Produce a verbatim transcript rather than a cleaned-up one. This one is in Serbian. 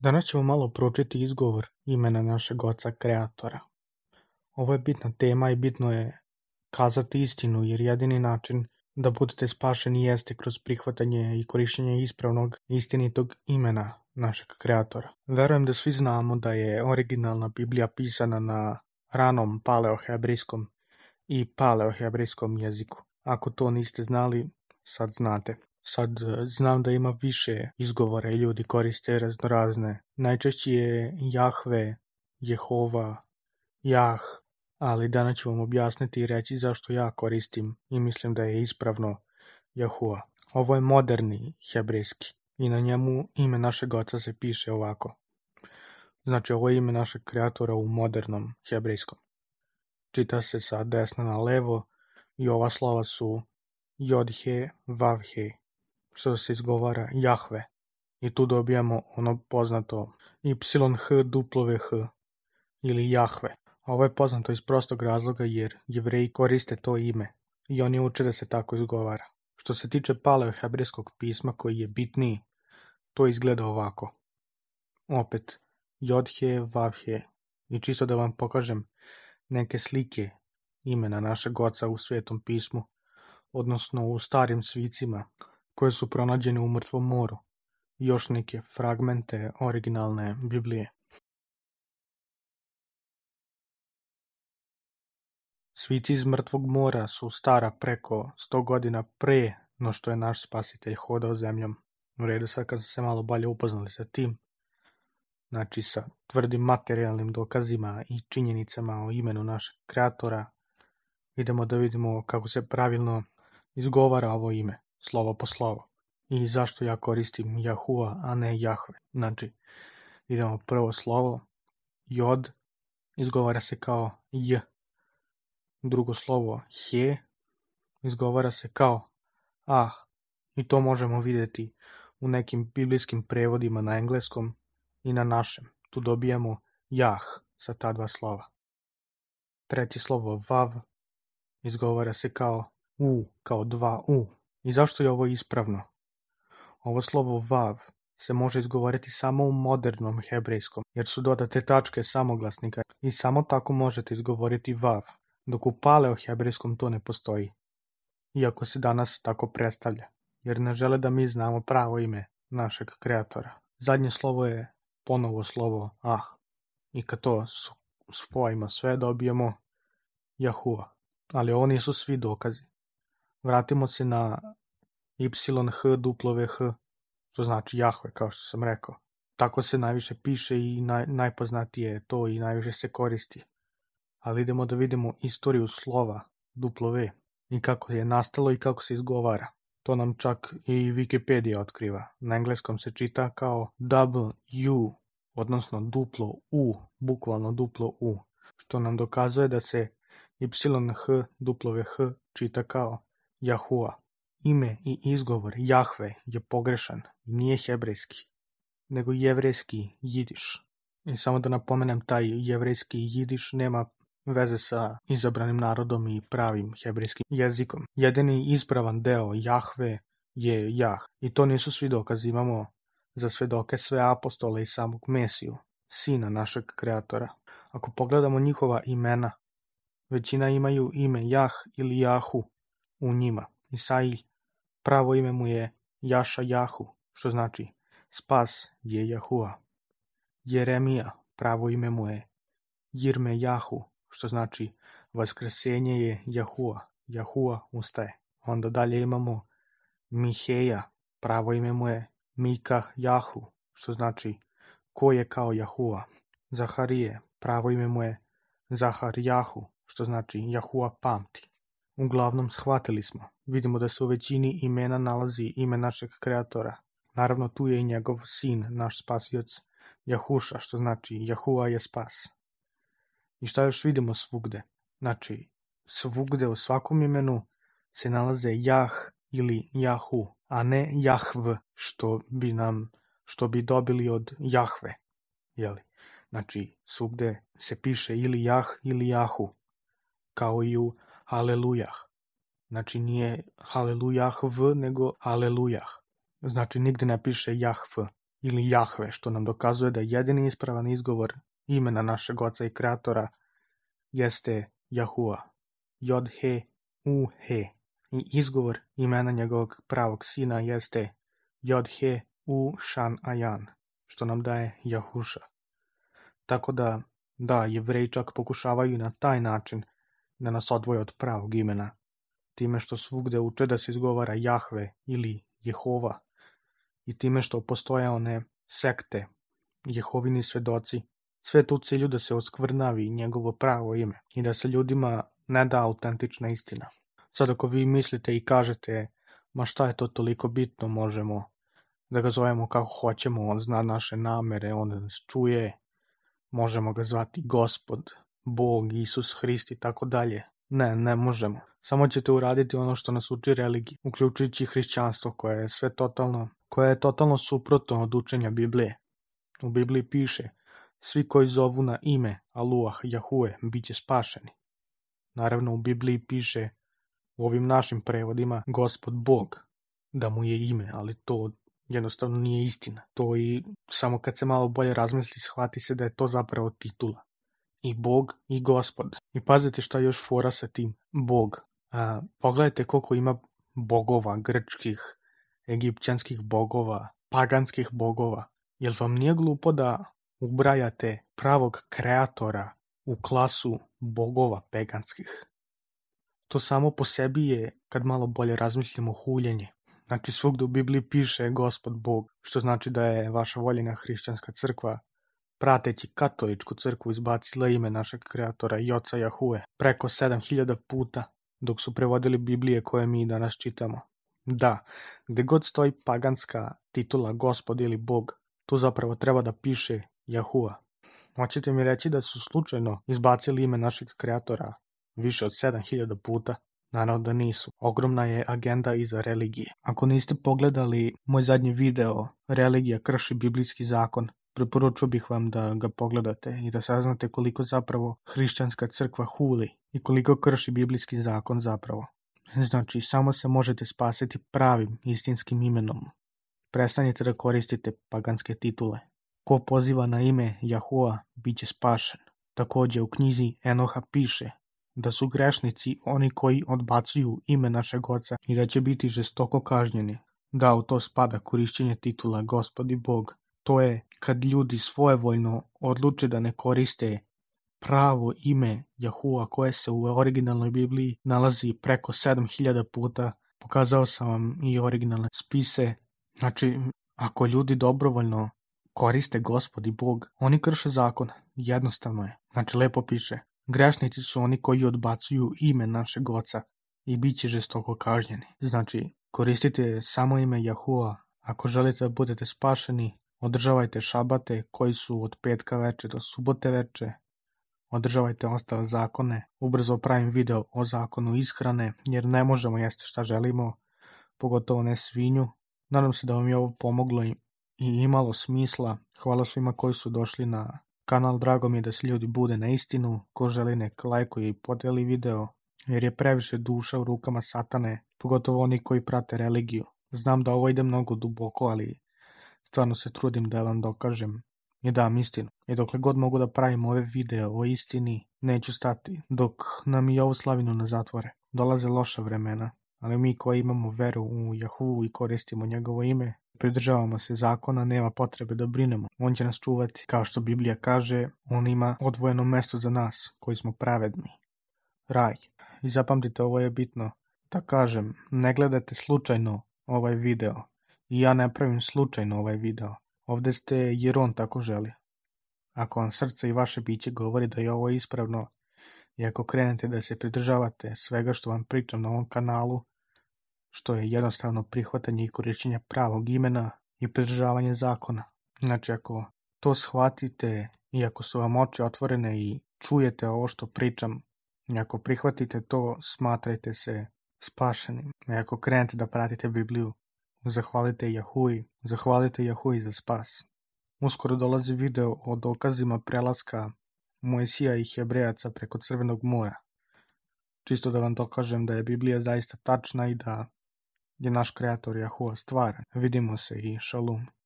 Danas ćemo malo proučiti izgovor imena našeg Oca Kreatora. Ovo je bitna tema i bitno je kazati istinu, jer jedini način da budete spašeni jeste kroz prihvatanje i korišćenje ispravnog istinitog imena našeg Kreatora. Verujem da svi znamo da je originalna Biblija pisana na ranom paleohebrejskom i paleohebrejskom jeziku. Ako to niste znali, sad znate. Sad znam da ima više izgovora i ljudi koriste raznorazne. Najčešće je Jahve, Jehova, Jah, ali danas ću vam objasniti i reći zašto ja koristim i mislim da je ispravno Jahua. Ovo je moderni hebrejski i na njemu ime našeg Oca se piše ovako. Znači ovo je ime našeg Kreatora u modernom hebrejskom. Čita se sa desna na levo i ova slova su Jod-he, Vav-he, što se izgovara Jahve. I tu dobijamo ono poznato Y-H-W-H ili Jahve. A ovo je poznato iz prostog razloga jer Jevreji koriste to ime i oni uče da se tako izgovara. Što se tiče paleohebrejskog pisma koji je bitniji, to izgleda ovako. Opet Jod-he, Vav-he. I čisto da vam pokažem neke slike imena našeg Oca u Svetom pismu, odnosno u starim svicima koje su pronađene u Mrtvom moru i još neke fragmente originalne Biblije. Svici iz Mrtvog mora su stara preko sto godina pre no što je naš spasitelj hodao zemljom. U redu, sad kad se malo bolje upoznali sa tim, znači sa tvrdim materijalnim dokazima i činjenicama o imenu našeg Kreatora, idemo da vidimo kako se pravilno izgovara ovo ime, slovo po slovo. I zašto ja koristim Jahua, a ne Jahve. Znači, idemo prvo slovo, Jod, izgovara se kao J. Drugo slovo, He, izgovara se kao Ah. I to možemo vidjeti u nekim biblijskim prevodima na engleskom i na našem. Tu dobijamo Jah sa ta dva slova. Treće slovo, Vav, izgovara se kao U, kao dva U. I zašto je ovo ispravno? Ovo slovo Vav se može izgovoriti samo u modernom hebrejskom, jer su dodate tačke samoglasnika i samo tako možete izgovoriti Vav, dok u paleohebrejskom to ne postoji. Iako se danas tako predstavlja, jer ne žele da mi znamo pravo ime našeg Kreatora. Zadnje slovo je ponovo slovo Ah. I kad to spojimo sve dobijemo Jahua. Ali ovo nisu svi dokazi. Vratimo se na Y-H-W-H, što znači Jahve, kao što sam rekao. Tako se najviše piše i naj, najpoznatije je to i najviše se koristi. Ali idemo da vidimo istoriju slova W i kako je nastalo i kako se izgovara. To nam čak i Wikipedia otkriva. Na engleskom se čita kao W, odnosno duplo U, bukvalno duplo U, što nam dokazuje da se Y-H-W-H čita kao Jahua. Ime i izgovor Jahve je pogrešan, nije hebrejski, nego jevrejski jidiš. I samo da napomenem, taj jevrejski jidiš nema veze sa izabranim narodom i pravim hebrejskim jezikom. Jedini ispravan deo Jahve je Jah. I to nisu svi dokazi. Imamo za svedoke sve apostole i samog Mesiju, sina našeg Kreatora. Ako pogledamo njihova imena, većina imaju ime Jah ili Jahu u njima. Isaij, pravo ime mu je Jaša Jahu, što znači spas je Jahua. Jeremija, pravo ime mu je Jirme Jahu, što znači vaskresenje je Jahua, Jahua ustaje. Onda dalje imamo Miheja, pravo ime mu je Mika Jahu, što znači ko je kao Jahua. Zaharije, pravo ime mu je Zahar Jahu, što znači Jahua pamti. Uglavnom shvatili smo, vidimo da se u većini imena nalazi ime našeg Kreatora. Naravno tu je i njegov sin, naš spasioc Jahuša, što znači Jahua je spas. I šta još vidimo svugde? Znači, svugde u svakom imenu se nalaze Jah ili Jahu, a ne Jahv, što bi nam, što bi dobili od Jahve. Jeli? Znači, svugde se piše ili Jah ili Jahu, kao i u Halelujah. Znači, nije Halelujah v, nego Halelujah. Znači, nigde ne piše Jahv, ili Jahve, što nam dokazuje da jedini ispravan izgovor imena našeg Oca i Kreatora jeste Jahua, Jod-He, U-He. I izgovor imena njegovog pravog sina jeste Jod-He, U-Shan-Ajan, što nam daje Jahuša. Tako da, da, Jevreji čak pokušavaju na taj način da nas odvoje od pravog imena, time što svugde uče da se izgovara Jahve ili Jehova i time što postoje one sekte, Jehovini svedoci, sve to u cilju da se oskvrnavi njegovo pravo ime i da se ljudima ne da autentična istina. Sad ako vi mislite i kažete, ma šta je to toliko bitno, možemo da ga zovemo kako hoćemo, on zna naše namere, on nas čuje, možemo ga zvati Gospod, Bog, Isus Hrist i tako dalje. Ne, ne možemo. Samo ćete uraditi ono što nas uči religija, uključujući hrišćanstvo koje je sve totalno, koje je totalno suprotno od učenja Biblije. U Bibliji piše, svi koji zovu na ime Aluah, Jahue, bit će spašeni. Naravno u Bibliji piše u ovim našim prevodima Gospod Bog, da mu je ime, ali to jednostavno nije istina. To i samo kad se malo bolje razmisli shvati se da je to zapravo titula. I Bog i Gospod. I pazite šta još fora sa tim Bog. A, pogledajte koliko ima bogova, grčkih, egipćanskih bogova, paganskih bogova. Jel vam nije glupo da ubrajate pravog kreatora u klasu bogova peganskih? To samo po sebi je, kad malo bolje razmislimo, huljenje. Znači svugdje u Bibliji piše Gospod Bog, što znači da je vaša voljena hrišćanska crkva, prateći katoličku crkvu, izbacila ime našeg kreatora i oca Jahue preko sedam hiljada puta, dok su prevodili Biblije koje mi danas čitamo. Da, gde god stoji paganska titula Gospod ili Bog, tu zapravo treba da piše Jahua. Hoćete mi reći da su slučajno izbacili ime našeg kreatora više od sedam hiljada puta? Naravno da nisu. Ogromna je agenda iza religije. Ako niste pogledali moj zadnji video Religija krši biblijski zakon, preporučuo bih vam da ga pogledate i da saznate koliko zapravo hrišćanska crkva huli i koliko krši biblijski zakon zapravo. Znači, samo se možete spasiti pravim, istinskim imenom. Prestanite da koristite paganske titule. Ko poziva na ime Jahua, bit će spašen. Također u knjizi Enoha piše da su grešnici oni koji odbacuju ime našeg Oca i da će biti žestoko kažnjeni. Da, u to spada korišćenje titula Gospod i Bog. To je kad ljudi svojevoljno odluče da ne koriste pravo ime Jahua koje se u originalnoj Bibliji nalazi preko sedam hiljada puta. Pokazao sam vam i originalne spise. Znači, ako ljudi dobrovoljno koriste Gospod i Bog, oni krše zakon. Jednostavno je. Znači, lepo piše. Grešnici su oni koji odbacuju ime našeg Oca i bit će žestoko kažnjeni. Znači, koristite samo ime Jahua. Ako želite da budete spašeni, održavajte šabate koji su od petka veče do subote veče. Održavajte ostale zakone. Ubrzo pravim video o zakonu ishrane, jer ne možemo jesti šta želimo, pogotovo ne svinju. Nadam se da vam je ovo pomoglo i imalo smisla. Hvala svima koji su došli na kanal, drago mi je da se ljudi bude na istinu. Ko želi nek lajkuje i podeli video, jer je previše duša u rukama satane, pogotovo oni koji prate religiju. Znam da ovo ide mnogo duboko, ali stvarno se trudim da vam dokažem i dam istinu. I dokle god mogu da pravim ove video o istini, neću stati, dok nam i ovu slavinu ne zatvore. Dolaze loša vremena, ali mi koji imamo veru u Jahu i koristimo njegovo ime, pridržavamo se zakona, nema potrebe da brinemo. On će nas čuvati. Kao što Biblija kaže, on ima odvojeno mesto za nas, koji smo pravedni. Raj. I zapamtite, ovo je bitno da kažem, ne gledate slučajno ovaj video. I ja ne pravim slučajno ovaj video. Ovdje ste jer on tako želi. Ako vam srce i vaše biće govori da je ovo ispravno i ako krenete da se pridržavate svega što vam pričam na ovom kanalu, što je jednostavno prihvatanje i korišćenje pravog imena i pridržavanje zakona. Znači ako to shvatite i ako su vam oči otvorene i čujete ovo što pričam i ako prihvatite to, smatrajte se spašenim. I ako krenete da pratite Bibliju, zahvalite Jahui, zahvalite Jahui za spas. Uskoro dolazi video o dokazima prelaska Mojsija i Hebrejaca preko Crvenog mora. Čisto da vam dokažem da je Biblija zaista tačna i da je naš kreator Jahua stvaran. Vidimo se i šalom.